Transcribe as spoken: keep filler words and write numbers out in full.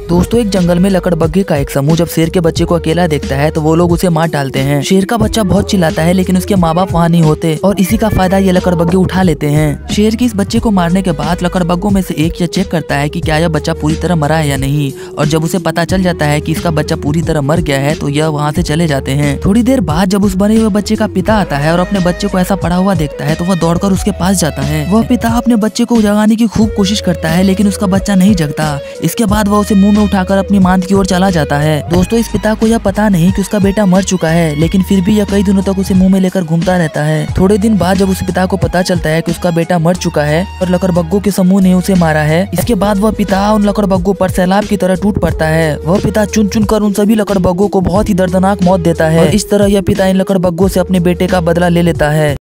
दोस्तों एक जंगल में लकड़बग्घे का एक समूह जब शेर के बच्चे को अकेला देखता है तो वो लोग उसे मार डालते हैं। शेर का बच्चा बहुत चिल्लाता है लेकिन उसके माँ बाप वहाँ नहीं होते और इसी का फायदा ये लकड़बग्घे उठा लेते हैं। शेर की इस बच्चे को मारने के बाद लकड़बग्घों में से एक यह चेक करता है कि क्या यह बच्चा पूरी तरह मरा है या नहीं, और जब उसे पता चल जाता है कि इसका बच्चा पूरी तरह मर गया है तो यह वहाँ से चले जाते हैं। थोड़ी देर बाद जब उस बने हुए बच्चे का पिता आता है और अपने बच्चे को ऐसा पड़ा हुआ देखता है तो वह दौड़कर उसके पास जाता है। वह पिता अपने बच्चे को जगाने की खूब कोशिश करता है लेकिन उसका बच्चा नहीं जगता। इसके बाद वह उसे मुंह में उठाकर अपनी मांद की ओर चला जाता है। दोस्तों इस पिता को यह पता नहीं कि उसका बेटा मर चुका है, लेकिन फिर भी यह कई दिनों तक उसे मुंह में लेकर घूमता रहता है। थोड़े दिन बाद जब उस पिता को पता चलता है कि उसका बेटा मर चुका है और लकड़बग्घों के समूह ने उसे मारा है, इसके बाद वह पिता उन लकड़बग्घों पर सैलाब की तरह टूट पड़ता है। वह पिता चुन चुन कर उन सभी लकड़बग्घों को बहुत ही दर्दनाक मौत देता है। इस तरह यह पिता इन लकड़बग्घों से अपने बेटे का बदला ले लेता है।